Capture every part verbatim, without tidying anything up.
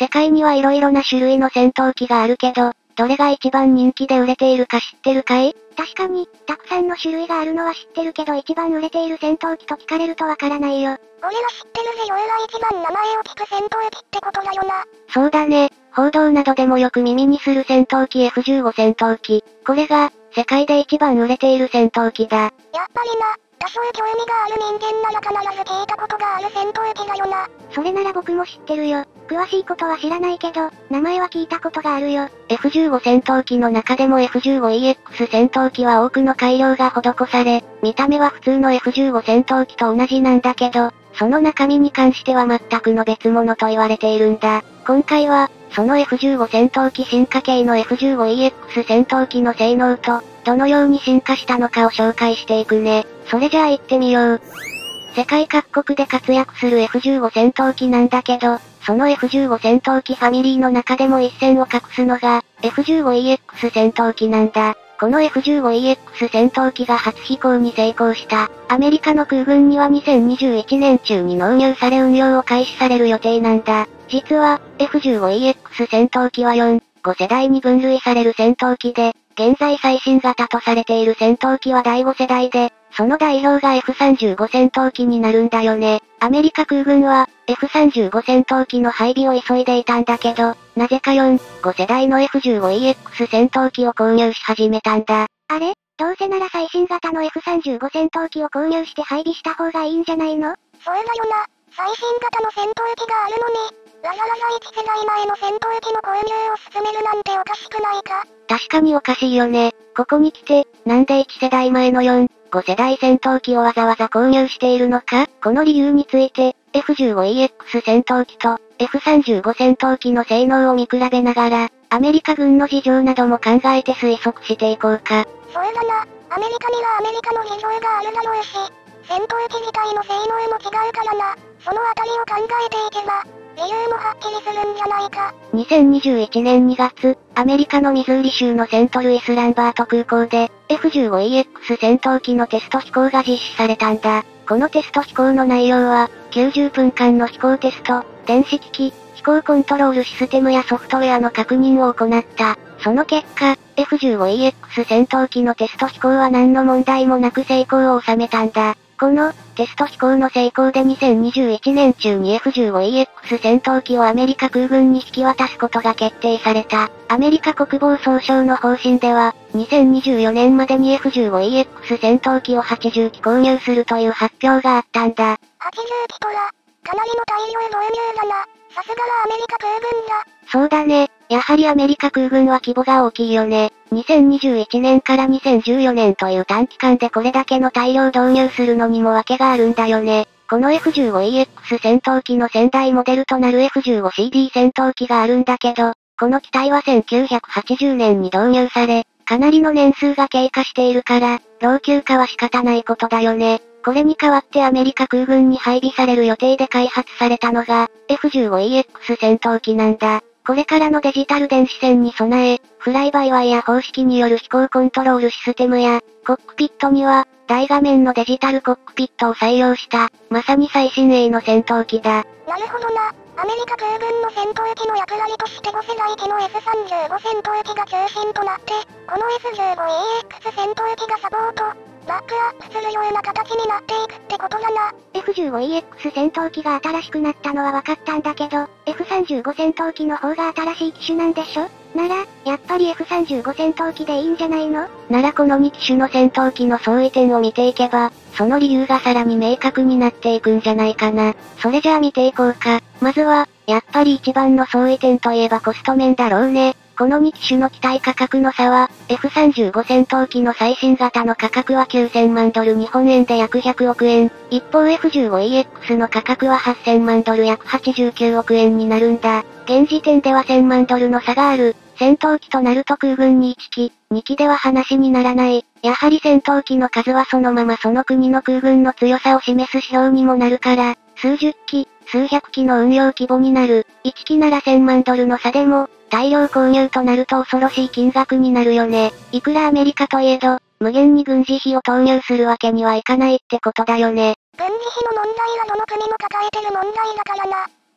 世界には色々な種類の戦闘機があるけど、どれが一番人気で売れているか知ってるかい？ 確かに、たくさんの種類があるのは知ってるけど一番売れている戦闘機と聞かれるとわからないよ。 俺は知ってるぜ。ヨウが一番名前を聞く戦闘機ってことだよな。 そうだね。報道などでもよく耳にする戦闘機 エフじゅうご 戦闘機。これが、世界で一番売れている戦闘機だ。 やっぱりな、多少興味がある人間なら必ず聞いたことがある戦闘機だよな。 それなら僕も知ってるよ。詳しいことは知らないけど、名前は聞いたことがあるよ。 エフじゅうご 戦闘機の中でも エフじゅうごイーエックス 戦闘機は多くの改良が施され、見た目は普通の エフじゅうご 戦闘機と同じなんだけど、その中身に関しては全くの別物と言われているんだ。今回は、その エフじゅうご 戦闘機進化系の エフじゅうごイーエックス 戦闘機の性能と、どのように進化したのかを紹介していくね。それじゃあ行ってみよう。世界各国で活躍する エフじゅうご 戦闘機なんだけど、その エフじゅうご 戦闘機ファミリーの中でも一線を画すのが、エフじゅうごイーエックス 戦闘機なんだ。この エフじゅうごイーエックス 戦闘機が初飛行に成功した。アメリカの空軍にはにせんにじゅういちねん中に納入され運用を開始される予定なんだ。実は、エフじゅうごイーエックス 戦闘機はよん、ご世代に分類される戦闘機で、現在最新型とされている戦闘機はだいご世代で、その代表が エフさんじゅうご 戦闘機になるんだよね。アメリカ空軍は、エフさんじゅうご 戦闘機の配備を急いでいたんだけど、なぜかよん、ご世代の エフじゅうごイーエックス 戦闘機を購入し始めたんだ。 あれ？どうせなら最新型の エフさんじゅうご 戦闘機を購入して配備した方がいいんじゃないの？ そうだよな。最新型の戦闘機があるのに、わざわざいち世代前の戦闘機の購入を進めるなんておかしくないか？ 確かにおかしいよね。ここに来て、なんでいち世代前のよん、ご世代戦闘機をわざわざ購入しているのか？この理由について、エフじゅうごイーエックス 戦闘機と エフさんじゅうご 戦闘機の性能を見比べながら、アメリカ軍の事情なども考えて推測していこうか。 そうだな。アメリカにはアメリカの事情があるだろうし、戦闘機自体の性能も違うからな。そのあたりを考えていけば、理由もはっきりするんじゃないか。 にせんにじゅういちねんにがつ、アメリカのミズーリ州のセントルイスランバート空港で、エフじゅうごイーエックス 戦闘機のテスト飛行が実施されたんだ。このテスト飛行の内容は、きゅうじゅっぷんかんの飛行テスト、電子機器、飛行コントロールシステムやソフトウェアの確認を行った。その結果、エフじゅうごイーエックス 戦闘機のテスト飛行は何の問題もなく成功を収めたんだ。この、テスト飛行の成功でにせんにじゅういちねん中に エフじゅうごイーエックス 戦闘機をアメリカ空軍に引き渡すことが決定された。アメリカ国防総省の方針では、にせんにじゅうよねんまでに エフじゅうごイーエックス 戦闘機をはちじゅう機購入するという発表があったんだ。 はちじゅう機とは、かなりの大量導入だな。さすがはアメリカ空軍だ。 そうだね。やはりアメリカ空軍は規模が大きいよね。にせんにじゅういちねんからにせんじゅうよねんという短期間でこれだけの大量導入するのにも訳があるんだよね。この エフじゅうごイーエックス 戦闘機の先代モデルとなる エフじゅうごシーディー 戦闘機があるんだけど、この機体はせんきゅうひゃくはちじゅうねんに導入され、かなりの年数が経過しているから、老朽化は仕方ないことだよね。これに代わってアメリカ空軍に配備される予定で開発されたのが、エフじゅうごイーエックス 戦闘機なんだ。これからのデジタル電子戦に備え、フライバイワイヤー方式による飛行コントロールシステムや、コックピットには、大画面のデジタルコックピットを採用した、まさに最新鋭の戦闘機だ。 なるほどな。アメリカ空軍の戦闘機の役割としてご世代機の エフさんじゅうご 戦闘機が中心となって、この エフじゅうごイーエックス 戦闘機がサポート、バックアップするような形になっていくってことだな。 エフじゅうごイーエックス 戦闘機が新しくなったのは分かったんだけど、エフさんじゅうご 戦闘機の方が新しい機種なんでしょ？なら、やっぱり エフさんじゅうご 戦闘機でいいんじゃないの？ ならこのに機種の戦闘機の相違点を見ていけば、その理由がさらに明確になっていくんじゃないかな。それじゃあ見ていこうか。まずは、やっぱり一番の相違点といえばコスト面だろうね。このに機種の機体価格の差は、エフさんじゅうご 戦闘機の最新型の価格はきゅうせんまんドル日本円で約ひゃくおくえん。一方 エフじゅうごイーエックス の価格ははっせんまんドル約はちじゅうきゅうおくえんになるんだ。現時点ではせんまんドルの差がある。戦闘機となると空軍にいち機、に機では話にならない。やはり戦闘機の数はそのままその国の空軍の強さを示す指標にもなるから、数十機、数百機の運用規模になる。いち機ならせんまんドルの差でも、大量購入となると恐ろしい金額になるよね。いくらアメリカといえど、無限に軍事費を投入するわけにはいかないってことだよね。 軍事費の問題はどの国も抱えてる問題だからな。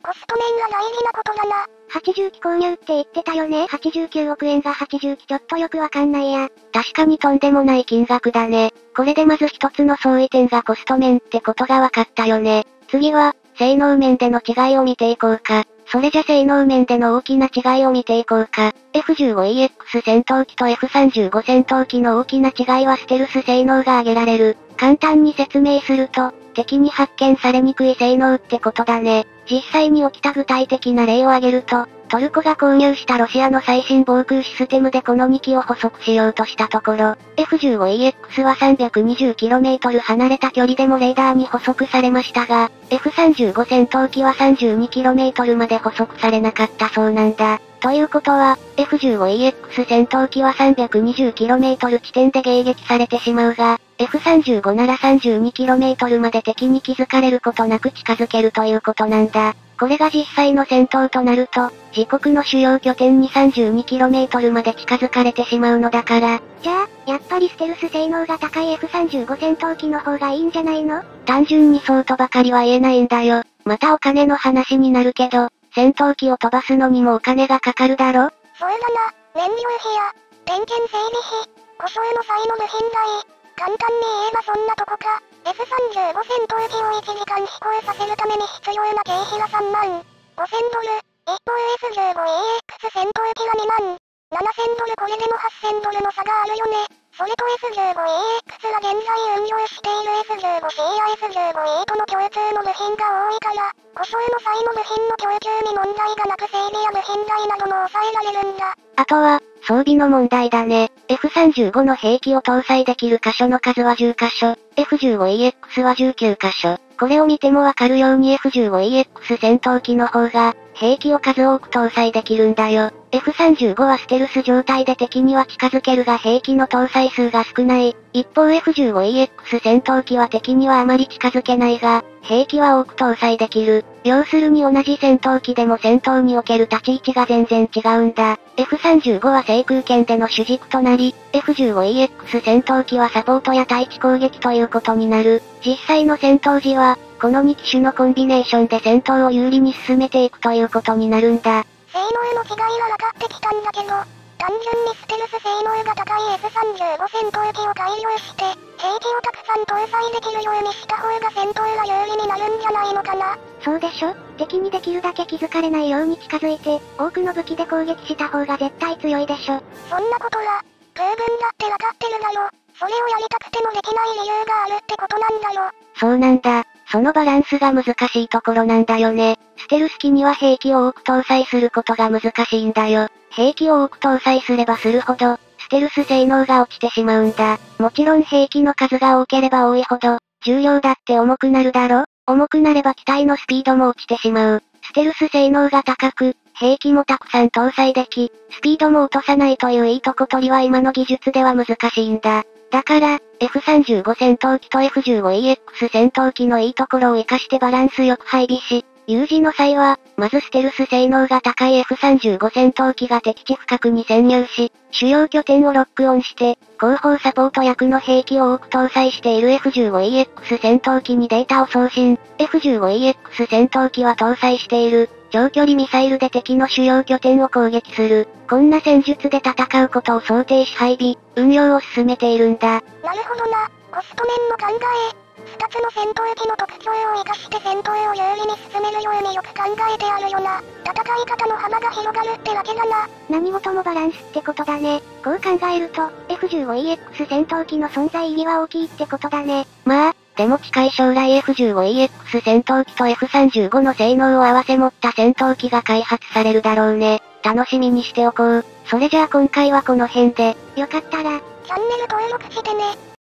コスト面が大事なことだな。 はちじゅうき購入って言ってたよね。はちじゅうきゅうおくえんがはちじゅうきちょっとよくわかんないや。 確かにとんでもない金額だね。これでまず一つの相違点がコスト面ってことがわかったよね。次は、性能面での違いを見ていこうか。それじゃ性能面での大きな違いを見ていこうか。エフじゅうごイーエックス 戦闘機と エフさんじゅうご 戦闘機の大きな違いはステルス性能が挙げられる。簡単に説明すると、敵に発見されにくい性能ってことだね。実際に起きた具体的な例を挙げると、トルコが購入したロシアの最新防空システムでこのにきを捕捉しようとしたところ、エフじゅうごイーエックス は さんびゃくにじゅうキロメートル 離れた距離でもレーダーに捕捉されましたが、エフさんじゅうご 戦闘機は さんじゅうにキロメートル まで捕捉されなかったそうなんだ。ということは、エフじゅうごイーエックス 戦闘機は さんびゃくにじゅうキロメートル 地点で迎撃されてしまうが、エフさんじゅうご なら さんじゅうにキロメートル まで敵に気づかれることなく近づけるということなんだ。これが実際の戦闘となると、自国の主要拠点に さんじゅうにキロメートル まで近づかれてしまうのだから。 じゃあ、やっぱりステルス性能が高い エフさんじゅうご 戦闘機の方がいいんじゃないの？ 単純にそうとばかりは言えないんだよ。またお金の話になるけど、戦闘機を飛ばすのにもお金がかかるだろ？ そうだな、燃料費や、点検整備費、故障の際の部品代。簡単に言えばそんなとこか。エフさんじゅうご 戦闘機をいちじかん飛行させるために必要な経費がさんまんごせんドル。一方 エフじゅうごイーエックス 戦闘機はにまんななせんドル。これでもはっせんドルの差があるよね。それと エフじゅうごイーエックス が現在運用している エフじゅうごシー や エフじゅうごイー との共通の部品が多いから、故障の際の部品の供給に問題がなく整備や部品代なども抑えられるんだ。 あとは、装備の問題だね。エフさんじゅうご の兵器を搭載できる箇所の数はじゅっかしょ、エフじゅうごイーエックス はじゅうきゅうかしょ。これを見てもわかるように エフじゅうごイーエックス 戦闘機の方が、兵器を数多く搭載できるんだよ。エフさんじゅうご はステルス状態で敵には近づけるが兵器の搭載数が少ない。一方 エフじゅうごイーエックス 戦闘機は敵にはあまり近づけないが、兵器は多く搭載できる。要するに同じ戦闘機でも戦闘における立ち位置が全然違うんだ。エフさんじゅうご は制空権での主軸となり、エフじゅうごイーエックス 戦闘機はサポートや対地攻撃ということになる。実際の戦闘時は、このに機種のコンビネーションで戦闘を有利に進めていくということになるんだ。 性能の違いは分かってきたんだけど、単純にステルス性能が高い エフさんじゅうご 戦闘機を改良して、兵器をたくさん搭載できるようにした方が戦闘が有利になるんじゃないのかな。 そうでしょ？敵にできるだけ気づかれないように近づいて、多くの武器で攻撃した方が絶対強いでしょ。 そんなことは、十分だって分かってるだろ。それをやりたくてもできない理由があるってことなんだろ。 そうなんだ。そのバランスが難しいところなんだよね。ステルス機には兵器を多く搭載することが難しいんだよ。兵器を多く搭載すればするほど、ステルス性能が落ちてしまうんだ。もちろん兵器の数が多ければ多いほど、重量だって重くなるだろ？重くなれば機体のスピードも落ちてしまう。ステルス性能が高く、兵器もたくさん搭載でき、スピードも落とさないといういいとこ取りは今の技術では難しいんだ。だから、エフさんじゅうご 戦闘機と エフじゅうごイーエックス 戦闘機のいいところを活かしてバランスよく配備し、有事の際は、まずステルス性能が高い エフさんじゅうご 戦闘機が敵地深くに潜入し、主要拠点をロックオンして、後方サポート役の兵器を多く搭載している エフじゅうごイーエックス 戦闘機にデータを送信。エフじゅうごイーエックス 戦闘機は搭載している、長距離ミサイルで敵の主要拠点を攻撃する。こんな戦術で戦うことを想定し配備、運用を進めているんだ。 なるほどな、コスト面の考え。二つの戦闘機の特徴を生かして戦闘を有利に進めるようによく考えてあるよな。戦い方の幅が広がるってわけだな。 何事もバランスってことだね。こう考えると、エフじゅうごイーエックス 戦闘機の存在意義は大きいってことだね。 まあ、でも近い将来 エフじゅうごイーエックス 戦闘機と エフさんじゅうご の性能を合わせ持った戦闘機が開発されるだろうね。楽しみにしておこう。それじゃあ今回はこの辺で。 よかったら、 チャンネル登録してね。